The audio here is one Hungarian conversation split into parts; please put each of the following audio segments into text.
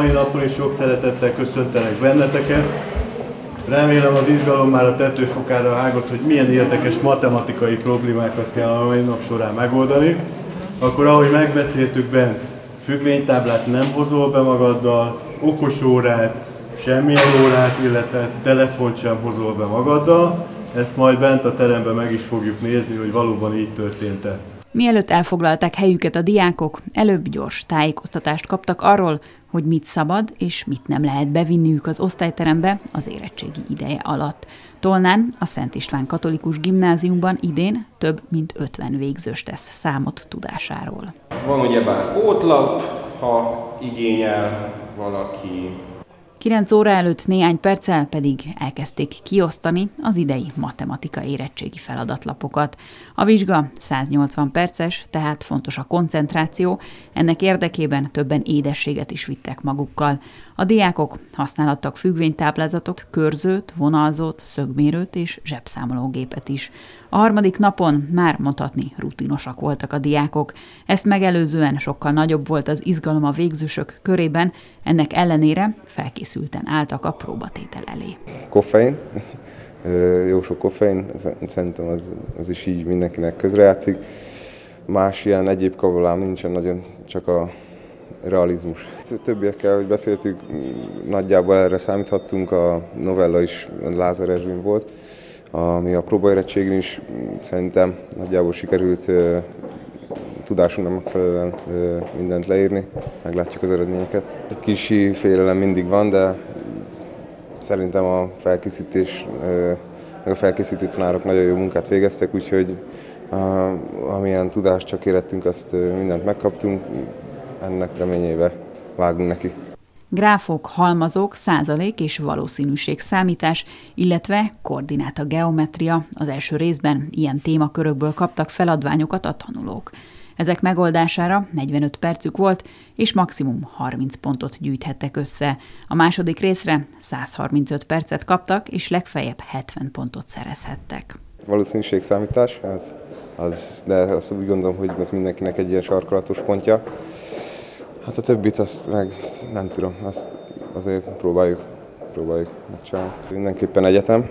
mai napon is sok szeretettel köszöntelek benneteket. Remélem az izgalom már a tetőfokára hágott, hogy milyen érdekes matematikai problémákat kell a mai nap során megoldani. Akkor ahogy megbeszéltük bent, függvénytáblát nem hozol be magaddal, okosórát, semmilyen órát, illetve telefont sem hozol be magaddal. Ezt majd bent a teremben meg is fogjuk nézni, hogy valóban így történt-e. Mielőtt elfoglalták helyüket a diákok, előbb gyors tájékoztatást kaptak arról, hogy mit szabad és mit nem lehet bevinniük az osztályterembe az érettségi ideje alatt. Tolnán, a Szent István Katolikus Gimnáziumban idén több mint 50 végzős tesz számot tudásáról. Van ugyebár pótlap, ha igényel valaki. 9 óra előtt néhány perccel pedig elkezdték kiosztani az idei matematika érettségi feladatlapokat. A vizsga 180 perces, tehát fontos a koncentráció, ennek érdekében többen édességet is vittek magukkal. A diákok használhattak függvénytáblázatot, körzőt, vonalzót, szögmérőt és zsebszámológépet is. A harmadik napon már mondhatni rutinosak voltak a diákok. Ezt megelőzően sokkal nagyobb volt az izgalom a végzősök körében, ennek ellenére felkészülten álltak a próbatétel elé. Koffein, jó sok koffein, szerintem az is így mindenkinek közrejátszik. Más ilyen egyéb kabolám nincsen nagyon, csak a realizmus. Többiekkel, hogy beszéltük, nagyjából erre számíthattunk, a novella is Lázár Erzsébet volt, ami a próbaérettségén is szerintem nagyjából sikerült tudásunknak megfelelően mindent leírni, meglátjuk az eredményeket. Egy kis félelem mindig van, de szerintem a felkészítés, meg a felkészítő tanárok nagyon jó munkát végeztek, úgyhogy amilyen tudást csak érettünk, azt mindent megkaptunk, ennek reményébe vágunk neki. Gráfok, halmazok, százalék és valószínűség számítás, illetve koordináta geometria. Az első részben ilyen témakörökből kaptak feladványokat a tanulók. Ezek megoldására 45 percük volt, és maximum 30 pontot gyűjthettek össze. A második részre 135 percet kaptak, és legfeljebb 70 pontot szerezhettek. Valószínűség számítás, de azt úgy gondolom, hogy ez mindenkinek egy ilyen sarkalatos pontja. Hát a többit azt meg nem tudom, azt azért próbáljuk megcsinálni. Mindenképpen egyetem,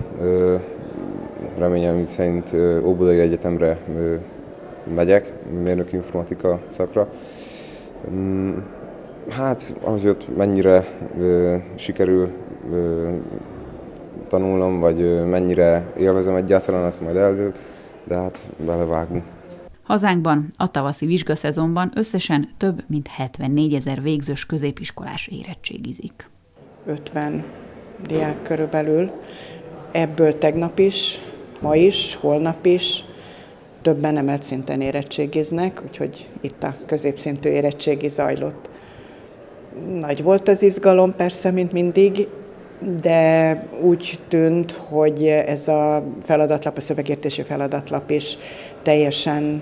reményem szerint Óbudai Egyetemre megyek, mérnöki informatika szakra. Hát, ahogy ott mennyire sikerül tanulnom, vagy mennyire élvezem egyáltalán, azt majd eldől, de hát belevágunk. Hazánkban a tavaszi vizsgaszezonban összesen több mint 74 000 végzős középiskolás érettségizik. 50 diák körülbelül, ebből tegnap is, ma is, holnap is, többen emelt szinten érettségiznek, úgyhogy itt a középszintű érettségi zajlott. Nagy volt az izgalom persze, mint mindig, de úgy tűnt, hogy ez a feladatlap, a szövegértési feladatlap is teljesen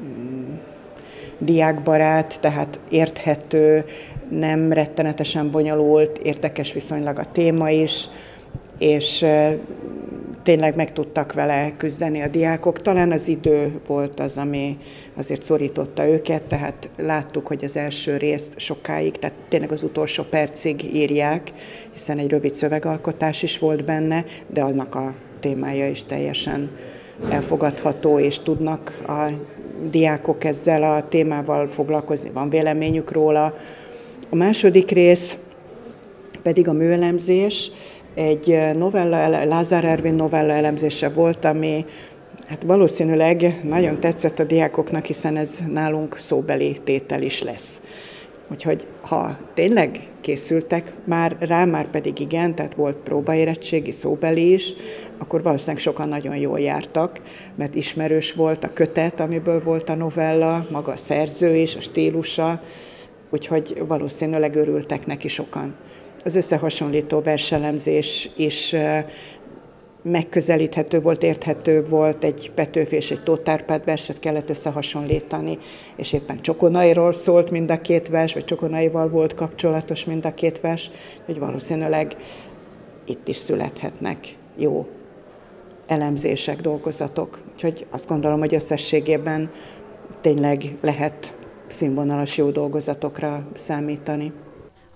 diákbarát, tehát érthető, nem rettenetesen bonyolult, érdekes viszonylag a téma is, és tényleg meg tudtak vele küzdeni a diákok. Talán az idő volt az, ami azért szorította őket, tehát láttuk, hogy az első részt sokáig, tehát tényleg az utolsó percig írják, hiszen egy rövid szövegalkotás is volt benne, de annak a témája is teljesen elfogadható, és tudnak a diákok ezzel a témával foglalkozni, van véleményük róla. A második rész pedig a műelemzés, egy novella, Lázár Ervin novella elemzése volt, ami hát valószínűleg nagyon tetszett a diákoknak, hiszen ez nálunk szóbeli tétel is lesz. Úgyhogy ha tényleg készültek már pedig igen, tehát volt próbaérettségi, szóbeli is, akkor valószínűleg sokan nagyon jól jártak, mert ismerős volt a kötet, amiből volt a novella, maga a szerző is, a stílusa, úgyhogy valószínűleg örültek neki sokan. Az összehasonlító verselemzés is megközelíthető volt, érthető volt, egy Petőfi és egy Tóth Árpád verset kellett összehasonlítani, és éppen Csokonairól szólt mind a két vers, vagy Csokonaival volt kapcsolatos mind a két vers, hogy valószínűleg itt is születhetnek jó elemzések, dolgozatok. Úgyhogy azt gondolom, hogy összességében tényleg lehet színvonalas jó dolgozatokra számítani.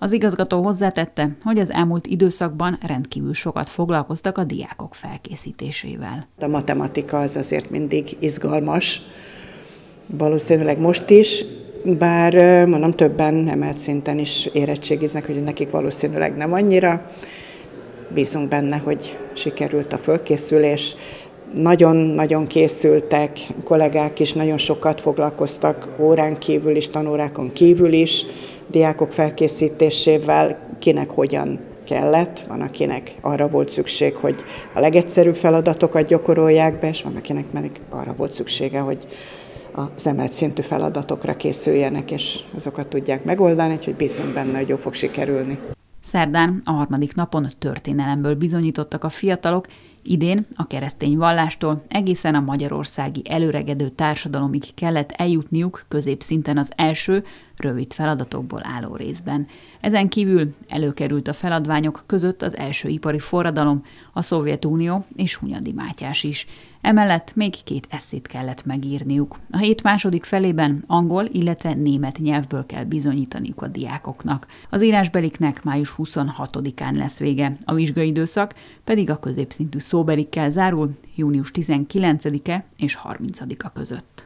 Az igazgató hozzátette, hogy az elmúlt időszakban rendkívül sokat foglalkoztak a diákok felkészítésével. A matematika az azért mindig izgalmas, valószínűleg most is, bár mondom, többen emelt szinten is érettségiznek, hogy nekik valószínűleg nem annyira. Bízunk benne, hogy sikerült a fölkészülés. Nagyon-nagyon készültek, kollégák is nagyon sokat foglalkoztak órán kívül is, tanórákon kívül is, diákok felkészítésével, kinek hogyan kellett, van akinek arra volt szükség, hogy a legegyszerűbb feladatokat gyakorolják be, és van akinek meg arra volt szüksége, hogy az emelt szintű feladatokra készüljenek, és azokat tudják megoldani, úgyhogy bízunk benne, hogy jól fog sikerülni. Szerdán, a harmadik napon történelemből bizonyítottak a fiatalok, idén a keresztény vallástól egészen a magyarországi előregedő társadalomig kellett eljutniuk középszinten az első, rövid feladatokból álló részben. Ezen kívül előkerült a feladványok között az első ipari forradalom, a Szovjetunió és Hunyadi Mátyás is. Emellett még 2 esszét kellett megírniuk. A hét második felében angol, illetve német nyelvből kell bizonyítaniuk a diákoknak. Az írásbeliknek május 26-án lesz vége, a vizsgai időszak pedig a középszintű szóbelikkel zárul június 19-e és 30-a között.